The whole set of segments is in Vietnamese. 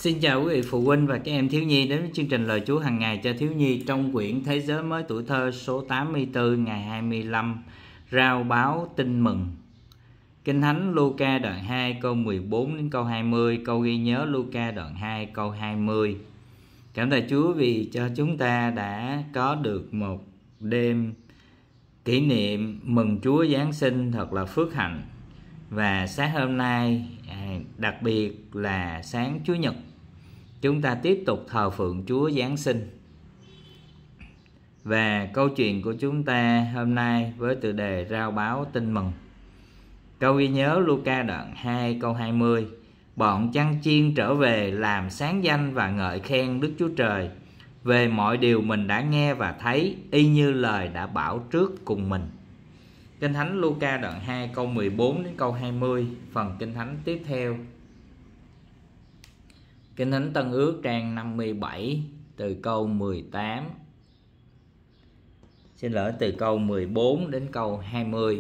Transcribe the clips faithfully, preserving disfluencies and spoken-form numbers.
Xin chào quý vị phụ huynh và các em thiếu nhi đến với chương trình Lời Chúa hàng ngày cho thiếu nhi trong quyển Thế giới mới tuổi thơ số tám mươi tư ngày hai mươi lăm, rao báo tin mừng. Kinh Thánh Luca đoạn hai câu mười bốn đến câu hai mươi, câu ghi nhớ Luca đoạn hai câu hai mươi. Cảm tạ Chúa vì cho chúng ta đã có được một đêm kỷ niệm mừng Chúa Giáng sinh thật là phước hạnh. Và sáng hôm nay, đặc biệt là sáng Chủ nhật, chúng ta tiếp tục thờ phượng Chúa Giáng sinh. Và câu chuyện của chúng ta hôm nay với tựa đề rao báo tin mừng. Câu ghi nhớ Luca đoạn hai câu hai mươi. Bọn chăn chiên trở về làm sáng danh và ngợi khen Đức Chúa Trời về mọi điều mình đã nghe và thấy, y như lời đã bảo trước cùng mình. Kinh Thánh Luca đoạn hai câu mười bốn đến câu hai mươi. Phần Kinh Thánh tiếp theo, Kinh Thánh Tân Ước trang năm mươi bảy từ câu mười tám. Xin lỗi, từ câu mười bốn đến câu hai mươi.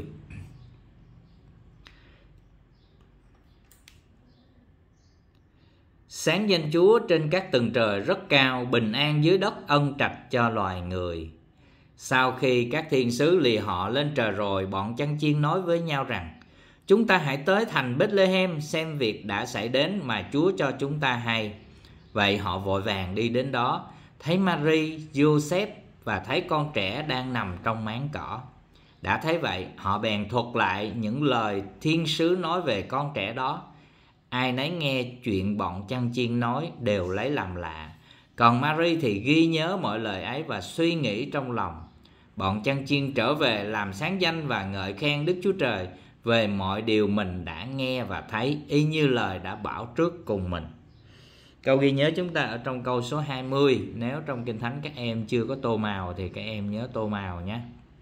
Sáng danh Chúa trên các tầng trời rất cao, bình an dưới đất ân trạch cho loài người. Sau khi các thiên sứ lìa họ lên trời rồi, bọn chăn chiên nói với nhau rằng: chúng ta hãy tới thành Bethlehem xem việc đã xảy đến mà Chúa cho chúng ta hay. Vậy họ vội vàng đi đến đó, thấy Mary, Joseph và thấy con trẻ đang nằm trong máng cỏ. Đã thấy vậy, họ bèn thuật lại những lời thiên sứ nói về con trẻ đó. Ai nấy nghe chuyện bọn chăn chiên nói đều lấy làm lạ. Còn Mary thì ghi nhớ mọi lời ấy và suy nghĩ trong lòng. Bọn chăn chiên trở về làm sáng danh và ngợi khen Đức Chúa Trời về mọi điều mình đã nghe và thấy, y như lời đã bảo trước cùng mình. Câu ghi nhớ chúng ta ở trong câu số hai mươi. Nếu trong Kinh Thánh các em chưa có tô màu thì các em nhớ tô màu nhé.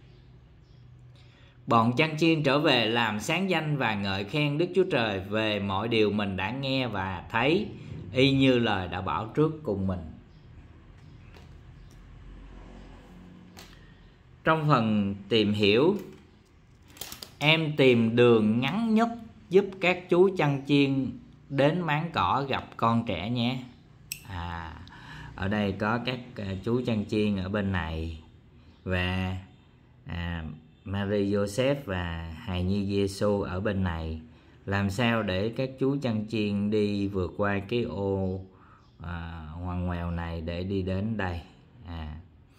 Bọn chăn chiên trở về làm sáng danh và ngợi khen Đức Chúa Trời về mọi điều mình đã nghe và thấy, y như lời đã bảo trước cùng mình. Trong phần tìm hiểu, em tìm đường ngắn nhất giúp các chú chăn chiên đến máng cỏ gặp con trẻ nhé. À, ở đây có các chú chăn chiên ở bên này và à, Mary, Joseph và hài nhi Giêsu ở bên này. Làm sao để các chú chăn chiên đi vượt qua cái ô à, ngoằn ngoèo này để đi đến đây? À,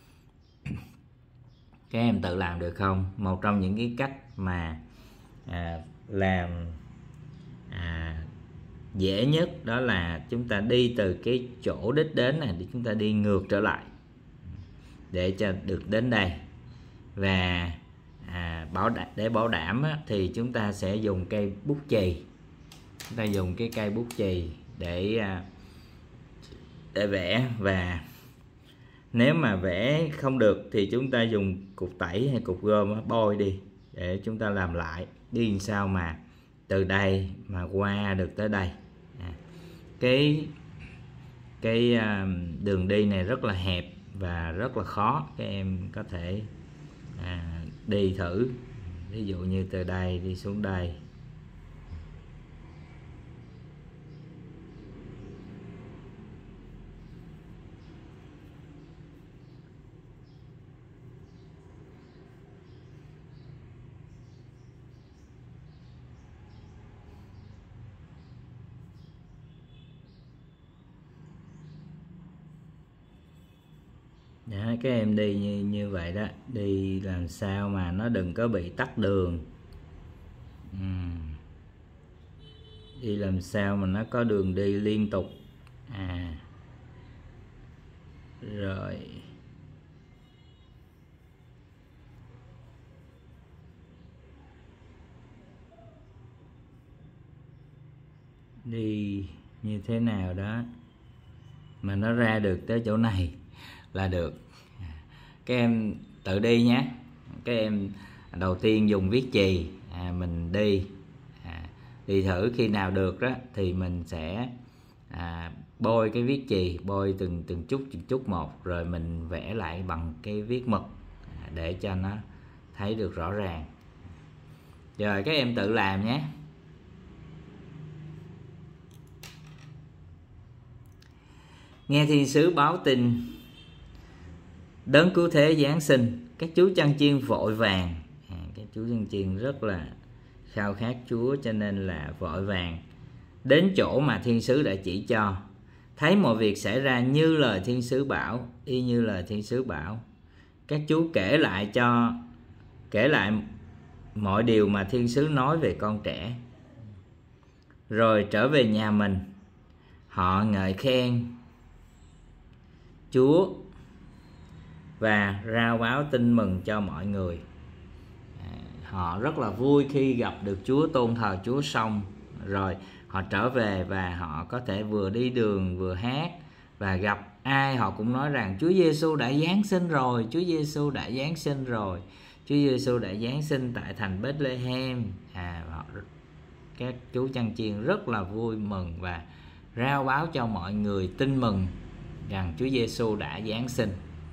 các em tự làm được không? Một trong những cái cách mà à, làm à, dễ nhất đó là chúng ta đi từ cái chỗ đích đến này để chúng ta đi ngược trở lại để cho được đến đây. Và à, bảo đảm, để bảo đảm á, thì chúng ta sẽ dùng cây bút chì. Chúng ta dùng cái cây bút chì để à, để vẽ. Và nếu mà vẽ không được thì chúng ta dùng cục tẩy hay cục gôm bôi đi để chúng ta làm lại. Đi làm sao mà từ đây mà qua được tới đây. À, cái cái à, đường đi này rất là hẹp và rất là khó. Các em có thể à, đi thử. Ví dụ như từ đây đi xuống đây. Đó, các em đi như, như vậy đó. Đi làm sao mà nó đừng có bị tắc đường. uhm. Đi làm sao mà nó có đường đi liên tục. À, rồi đi như thế nào đó mà nó ra được tới chỗ này là được. Các em tự đi nhé. Các em đầu tiên dùng viết chì, à, mình đi à, đi thử. Khi nào được đó thì mình sẽ à, bôi cái viết chì, bôi từng từng chút từng chút một, rồi mình vẽ lại bằng cái viết mực à, để cho nó thấy được rõ ràng. Rồi các em tự làm nhé. Nghe thiên sứ báo tin đấng cứu thế giáng sinh, các chú chăn chiên vội vàng. À, các chú chăn chiên rất là khao khát Chúa, cho nên là vội vàng đến chỗ mà thiên sứ đã chỉ cho. Thấy mọi việc xảy ra như lời thiên sứ bảo, y như lời thiên sứ bảo. Các chú kể lại cho kể lại mọi điều mà thiên sứ nói về con trẻ. Rồi trở về nhà mình, họ ngợi khen Chúa và rao báo tin mừng cho mọi người. À, họ rất là vui khi gặp được Chúa, tôn thờ Chúa xong rồi họ trở về và họ có thể vừa đi đường vừa hát, và gặp ai họ cũng nói rằng Chúa Giêsu đã giáng sinh rồi, Chúa Giêsu đã giáng sinh rồi, Chúa Giêsu đã giáng sinh tại thành Bethlehem. À, họ, các chú chăn chiên rất là vui mừng và rao báo cho mọi người tin mừng rằng Chúa Giêsu đã giáng sinh.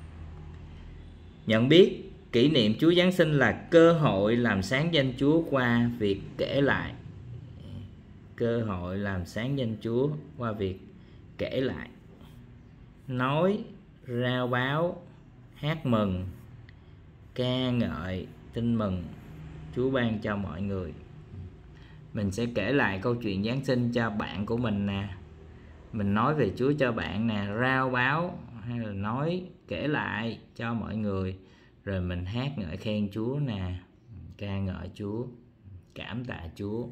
Nhận biết kỷ niệm Chúa giáng sinh là cơ hội làm sáng danh Chúa qua việc kể lại. Cơ hội làm sáng danh Chúa qua việc kể lại, nói, rao báo, hát mừng, ca ngợi, tin mừng Chúa ban cho mọi người. Mình sẽ kể lại câu chuyện Giáng sinh cho bạn của mình nè, mình nói về Chúa cho bạn nè, rao báo hay là nói kể lại cho mọi người, rồi mình hát ngợi khen Chúa nè, ca ngợi Chúa, cảm tạ Chúa.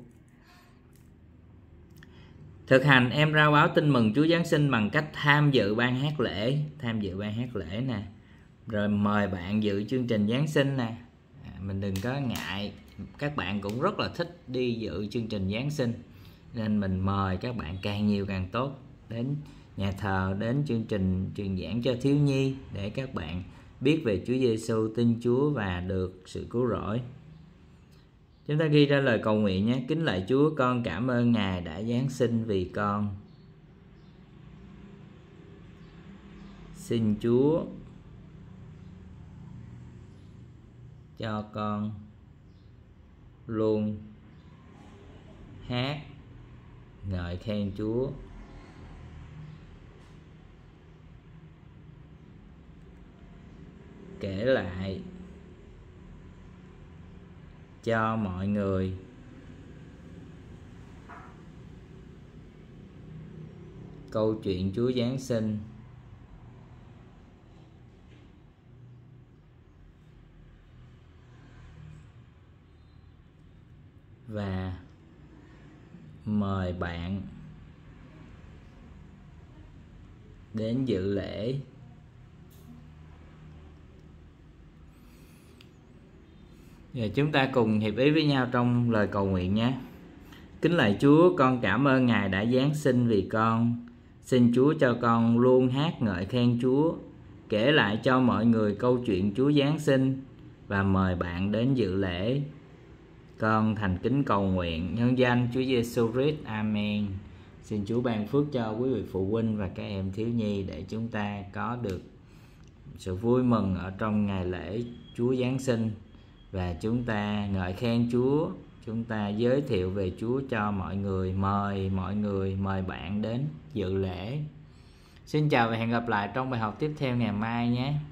Thực hành em rao báo tin mừng Chúa Giáng sinh bằng cách tham dự ban hát lễ, tham dự ban hát lễ nè, rồi mời bạn dự chương trình Giáng sinh nè. À, mình đừng có ngại, các bạn cũng rất là thích đi dự chương trình Giáng sinh, nên mình mời các bạn càng nhiều càng tốt đến nhà thờ, đến chương trình truyền giảng cho thiếu nhi để các bạn biết về Chúa Giêsu, tin Chúa và được sự cứu rỗi. Chúng ta ghi ra lời cầu nguyện nhé. Kính lạy Chúa, con cảm ơn Ngài đã giáng sinh vì con. Xin Chúa cho con luôn hát ngợi khen Chúa, kể lại cho mọi người câu chuyện Chúa Giáng sinh và mời bạn đến dự lễ. Giờ chúng ta cùng hiệp ý với nhau trong lời cầu nguyện nhé. Kính lạy Chúa, con cảm ơn Ngài đã giáng sinh vì con. Xin Chúa cho con luôn hát ngợi khen Chúa, kể lại cho mọi người câu chuyện Chúa Giáng sinh và mời bạn đến dự lễ. Con thành kính cầu nguyện nhân danh Chúa Giêsu Christ. Amen. Xin Chúa ban phước cho quý vị phụ huynh và các em thiếu nhi để chúng ta có được sự vui mừng ở trong ngày lễ Chúa Giáng sinh, và chúng ta ngợi khen Chúa, chúng ta giới thiệu về Chúa cho mọi người, mời mọi người, mời bạn đến dự lễ. Xin chào và hẹn gặp lại trong bài học tiếp theo ngày mai nhé.